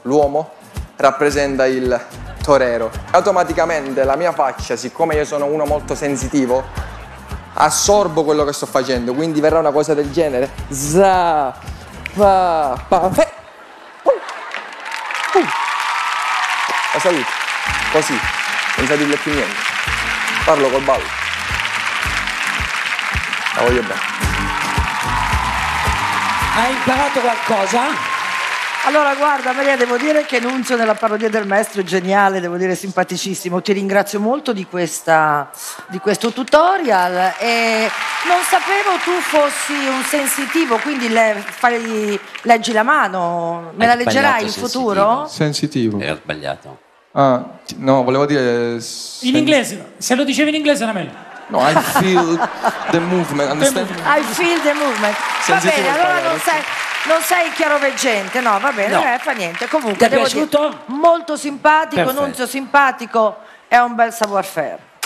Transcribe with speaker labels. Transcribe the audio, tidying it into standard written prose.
Speaker 1: l'uomo rappresenta il torero. Automaticamente la mia faccia, siccome io sono uno molto sensitivo, assorbo quello che sto facendo, quindi verrà una cosa del genere. Za, pa, pa, fe. La salute, così, senza dirle più niente. Parlo col ballo. La voglio bene.
Speaker 2: Hai imparato qualcosa?
Speaker 3: Allora guarda Maria, devo dire che Nunzio nella parodia del maestro è geniale, devo dire simpaticissimo. Ti ringrazio molto di questo tutorial e non sapevo tu fossi un sensitivo, quindi leggi la mano, me la leggerai in futuro?
Speaker 4: Sensitivo.
Speaker 5: Era sbagliato.
Speaker 4: Ah, no, volevo dire...
Speaker 6: In inglese, se lo dicevi in inglese era meglio.
Speaker 4: No, I feel the movement, understand?
Speaker 3: I feel the movement. Va bene, allora non sei chiaroveggente, no, va bene,
Speaker 2: No.
Speaker 3: Fa niente. Comunque,
Speaker 2: Ti è
Speaker 3: devo
Speaker 2: piaciuto?
Speaker 3: dire, molto simpatico,
Speaker 2: Perfetto.
Speaker 3: Nunzio simpatico, è un bel savoir-faire.